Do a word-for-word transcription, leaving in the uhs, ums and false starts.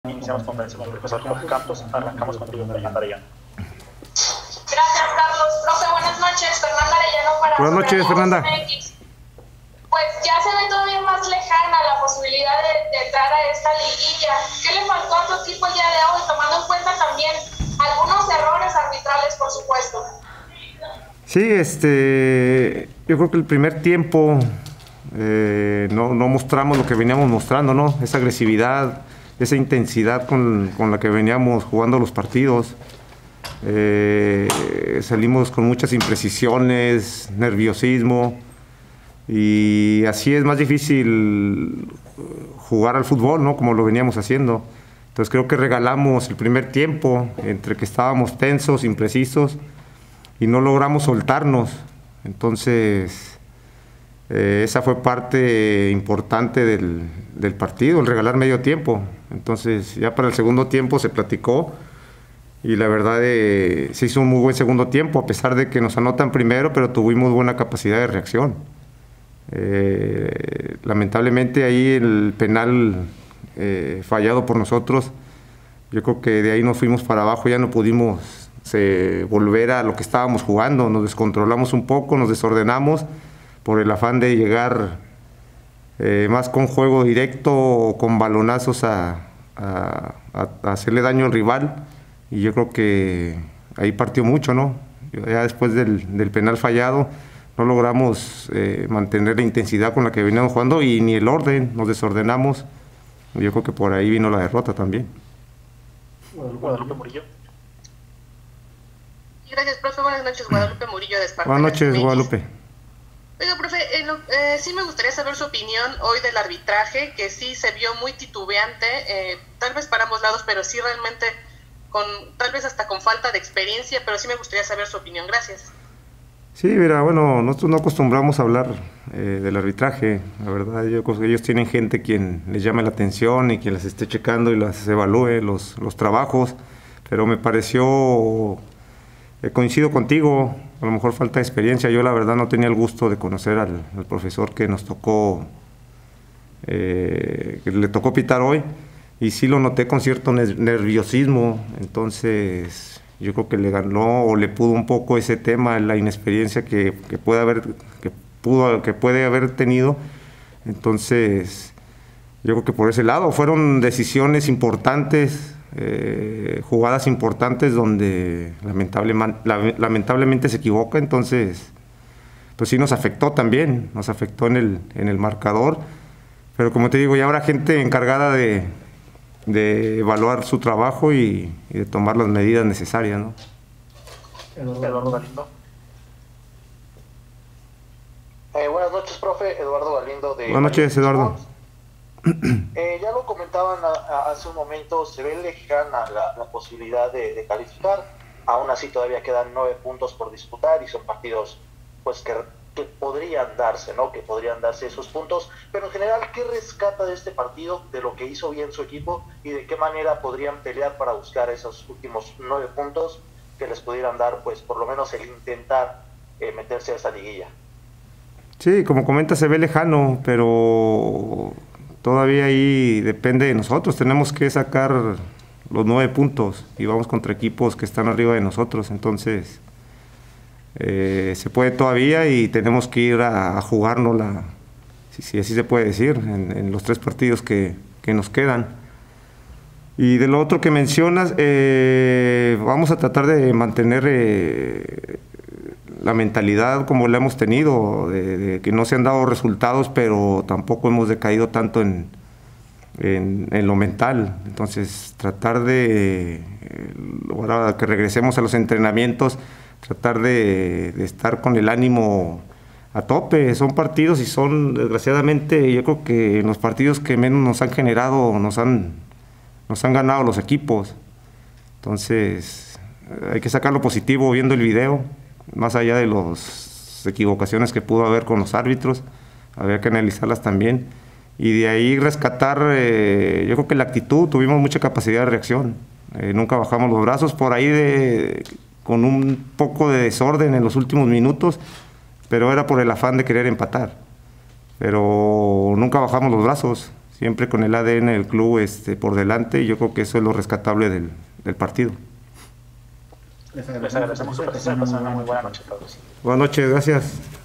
Iniciamos conferencia con el profesor Jorge Campos. Arrancamos contigo, Fernanda Arellano. Gracias, Carlos. Profe, buenas noches. Fernanda Arellano para... Buenas noches, Fernanda. Pues ya se ve todavía más lejana la posibilidad de, de entrar a esta liguilla. ¿Qué le faltó a tu equipo el día de hoy, tomando en cuenta también algunos errores arbitrales, por supuesto? Sí, este, yo creo que el primer tiempo eh, no, no mostramos lo que veníamos mostrando, ¿no? Esa agresividad, esa intensidad con, con la que veníamos jugando los partidos. Eh, salimos con muchas imprecisiones, nerviosismo, y así es más difícil jugar al fútbol, ¿no? Como lo veníamos haciendo. Entonces creo que regalamos el primer tiempo entre que estábamos tensos, imprecisos, y no logramos soltarnos. Entonces eh, esa fue parte importante del, del partido, el regalar medio tiempo. Entonces ya para el segundo tiempo se platicó y la verdad eh, se hizo un muy buen segundo tiempo, a pesar de que nos anotan primero, pero tuvimos buena capacidad de reacción. Eh, lamentablemente ahí el penal eh, fallado por nosotros, yo creo que de ahí nos fuimos para abajo, ya no pudimos se, volver a lo que estábamos jugando, nos descontrolamos un poco, nos desordenamos por el afán de llegar eh, más con juego directo o con balonazos a, a, a hacerle daño al rival, y yo creo que ahí partió mucho, ¿no? Ya después del, del penal fallado no logramos eh, mantener la intensidad con la que veníamos jugando y ni el orden, nos desordenamos. Yo creo que por ahí vino la derrota también. Guadalupe Murillo. Gracias, profe. Buenas noches, Guadalupe Murillo de Espartaco. Buenas noches, Guadalupe. Oiga, profe, eh, lo, eh, sí me gustaría saber su opinión hoy del arbitraje, que sí se vio muy titubeante, eh, tal vez para ambos lados, pero sí realmente, con tal vez hasta con falta de experiencia, pero sí me gustaría saber su opinión. Gracias. Sí, mira, bueno, nosotros no acostumbramos a hablar eh, del arbitraje, la verdad. Yo, ellos tienen gente quien les llame la atención y quien las esté checando y las evalúe los, los trabajos, pero me pareció, eh, coincido contigo, a lo mejor falta de experiencia. Yo la verdad no tenía el gusto de conocer al, al profesor que nos tocó, eh, que le tocó pitar hoy, y sí lo noté con cierto nerviosismo. Entonces yo creo que le ganó o le pudo un poco ese tema, la inexperiencia que, que puede haber, que pudo, que puede haber tenido. Entonces, yo creo que por ese lado fueron decisiones importantes, eh, jugadas importantes donde lamentablemente, lamentablemente se equivoca. Entonces, pues sí nos afectó también, nos afectó en el, en el marcador. Pero como te digo, ya habrá gente encargada de de evaluar su trabajo y, y de tomar las medidas necesarias, ¿no? Eduardo Galindo. Eh, buenas noches, profe. Eduardo Galindo de... Buenas noches, Eduardo. Eh, ya lo comentaban a, a hace un momento, se ve lejana la, la posibilidad de, de calificar. Aún así todavía quedan nueve puntos por disputar y son partidos pues que, que podrían darse, ¿no? Que podrían darse esos puntos. Pero en general, ¿qué rescata de este partido, de lo que hizo bien su equipo y de qué manera podrían pelear para buscar esos últimos nueve puntos que les pudieran dar, pues por lo menos el intentar eh, meterse a esa liguilla? Sí, como comenta, se ve lejano, pero todavía ahí depende de nosotros. Tenemos que sacar los nueve puntos y vamos contra equipos que están arriba de nosotros. Entonces Eh, se puede todavía y tenemos que ir a, a jugárnosla, si, si así se puede decir, en, en los tres partidos que, que nos quedan. Y de lo otro que mencionas, eh, vamos a tratar de mantener eh, la mentalidad como la hemos tenido, de, de que no se han dado resultados, pero tampoco hemos decaído tanto en, en, en lo mental. Entonces tratar de, eh, ahora que regresemos a los entrenamientos, tratar de, de estar con el ánimo a tope. Son partidos y son, desgraciadamente, yo creo que en los partidos que menos nos han generado, nos han, nos han ganado los equipos. Entonces, hay que sacar lo positivo viendo el video, más allá de las equivocaciones que pudo haber con los árbitros, había que analizarlas también. Y de ahí rescatar, eh, yo creo que la actitud, tuvimos mucha capacidad de reacción, eh, nunca bajamos los brazos, por ahí de... con un poco de desorden en los últimos minutos, pero era por el afán de querer empatar. Pero nunca bajamos los brazos, siempre con el A D N del club este, por delante, y yo creo que eso es lo rescatable del, del partido. Les agradecemos su presencia, pasen una muy buena noche a todos. Buenas noches, gracias.